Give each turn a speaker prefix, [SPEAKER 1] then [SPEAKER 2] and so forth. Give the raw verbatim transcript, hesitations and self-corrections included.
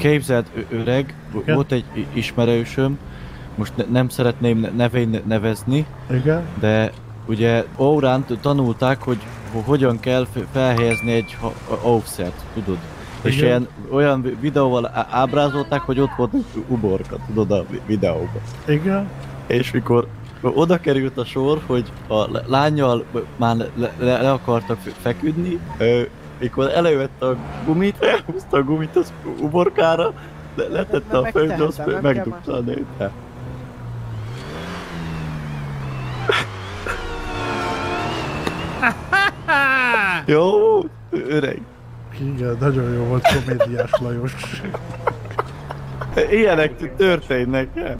[SPEAKER 1] Képzeld, ö- öreg,
[SPEAKER 2] Igen?
[SPEAKER 1] volt egy i- ismerősöm, most ne, nem szeretném ne- nevén nevezni,
[SPEAKER 2] Igen?
[SPEAKER 1] de ugye órán t- tanulták, hogy ho- hogyan kell f- felhelyezni egy ha- a- offset, tudod? És
[SPEAKER 2] Igen.
[SPEAKER 1] ilyen olyan vi- videóval á- ábrázolták, hogy ott volt egy uborka, tudod, a vi- videóban.
[SPEAKER 2] Igen?
[SPEAKER 1] És mikor oda került a sor, hogy a l- lányjal már le, le, le akartak fe- feküdni, ö, mikor elővette a gumit, elhúzta a gumit az uborkára, le, letette a földre, azt
[SPEAKER 3] megtehetem, nem kell
[SPEAKER 1] megdugta a nőt. Jó, öreg.
[SPEAKER 2] Igen, nagyon jó volt komédiás Lajos.
[SPEAKER 1] Ilyenek történnek, nem?